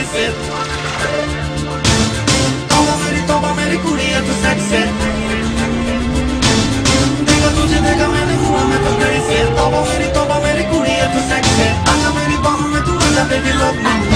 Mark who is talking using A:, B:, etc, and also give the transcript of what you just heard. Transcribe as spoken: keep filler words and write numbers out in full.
A: से। तौबा मेरी तौबा मेरी कुड़ी है तू सेक्स है, देखा तुझे देखा मैंने हुआ मैं तो कहीं से। तौबा मेरी तौबा मेरी कुड़ी है तू सेक्स है, आजा मेरी बाहों में तू आजा बेबी लव मी।